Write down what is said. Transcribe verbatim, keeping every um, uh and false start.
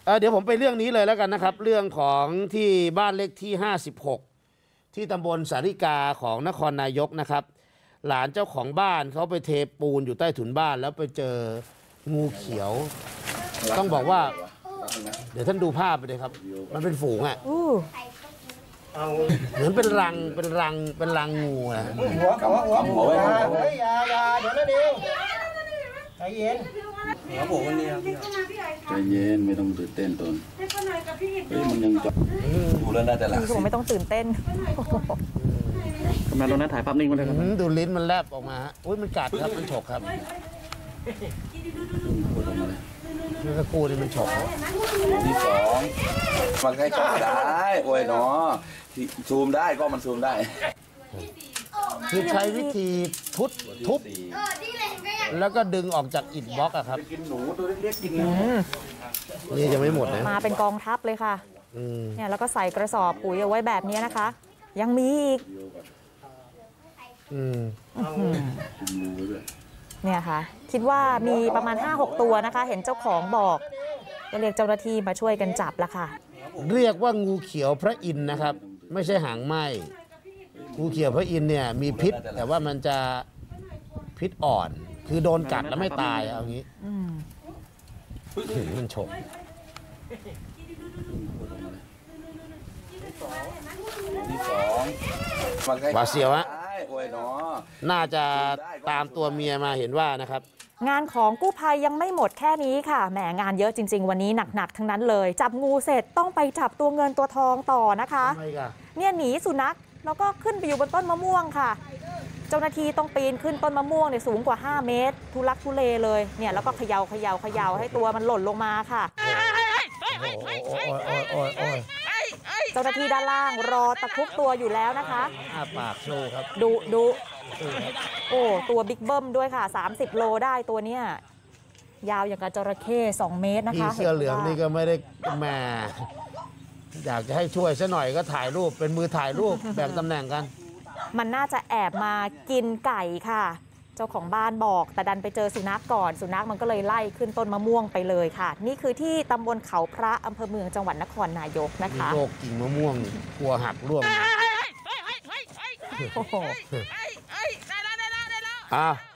เเดี๋ยวผมไปเรื่องนี้เลยแล้วกันนะครับเรื่องของที่บ้านเลขที่ห้าสิบหกที่ตำบลสาริกาของนครนายกนะครับหลานเจ้าของบ้านเขาไปเทปูนอยู่ใต้ถุนบ้านแล้วไปเจองูเขียวต้องบอกว่าเดี๋ยวท่านดูภาพไปเลยครับมันเป็นฝูงอ่ะเหมือนเป็นรังเป็นรังเป็นรังงูนะหัวหัวหัวหัวเฮ้ยอย่าอย่าเดี๋ยวนะดิวใจเย็นหัวผมคนเดียวใจเย็นไม่ต้องตื่นเต้นตนเฮ้ยมันยังจับดูแล้วน่าจะหลับผมไม่ต้องตื่นเต้นกำลังตรงนั้นถ่ายภาพนิ่งมาเลยครับดูลิ้นมันแลบออกมาอุ้ยมันกัดครับมันฉกครับเมื่อสักครู่นี่มันฉกที่สองมันใกล้ก็ได้โอ้ยเนาะซูมได้ก็มันซูมได้คือใช้วิธีทุบทุบแล้วก็ดึงออกจากอิฐบล็อกอะครับกินหนูตัวเล็กๆกินนี่จะไม่หมดนะมาเป็นกองทัพเลยค่ะเนี่ยแล้วก็ใส่กระสอบปุ๋ยเอาไว้แบบนี้นะคะยังมีอีกเนี่ยค่ะคิดว่ามีประมาณ ห้าหก ตัวนะคะเห็นเจ้าของบอกก็เรียกเจ้าหน้าที่มาช่วยกันจับละค่ะเรียกว่างูเขียวพระอินทร์นะครับไม่ใช่หางไหมงูเขียวพระอินทร์เนี่ยมีพิษแต่ว่ามันจะพิษอ่อนคือโดนกัดแล้วไม่ตายเอางี้ถึงมันฉกที่สองหวาดเสียวฮะน่าจะตามตัวเมียมาเห็นว่านะครับงานของกู้ภัยยังไม่หมดแค่นี้ค่ะแหมงานเยอะจริงๆวันนี้หนักๆทั้งนั้นเลยจับงูเสร็จต้องไปจับตัวเงินตัวทองต่อนะคะเนี่ยหนีสุนัขแล้วก็ขึ้นไปอยู่บนต้นมะม่วงค่ะเจ้าหน้าที่ต้องปีนขึ้นต้นมะม่วงเนี่ยสูงกว่าห้าเมตรทุลักทุเลเลยเนี่ยแล้วก็เขย่าเขย่าเขย่าให้ตัวมันหล่นลงมาค่ะเจ้าหน้าที่ด้านล่างรอตะครุบตัวอยู่แล้วนะคะอ้าปากโชว์ครับดูดูโอ้ตัวบิ๊กเบิ้มด้วยค่ะสามสิบโลได้ตัวเนี้ยยาวอย่างกับจระเข้สองเมตรนะคะพี่เสื้อเหลืองนี่ก็ไม่ได้แหมอยากจะให้ช่วยซะหน่อยก็ถ่ายรูปเป็นมือถ่ายรูปแบ่งตำแหน่งกันมันน่าจะแอบมากินไก่ค่ะเจ้าของบ้านบอกแต่ดันไปเจอสุนัขก่อนสุนัขมันก็เลยไล่ขึ้นต้นมะม่วงไปเลยค่ะนี่คือที่ตำบลเขาพระอำเภอเมืองจังหวัดนครนายกนะคะโรคกิ่งมะม่วงกลัวหักร่วงโอ้โหอ่ะ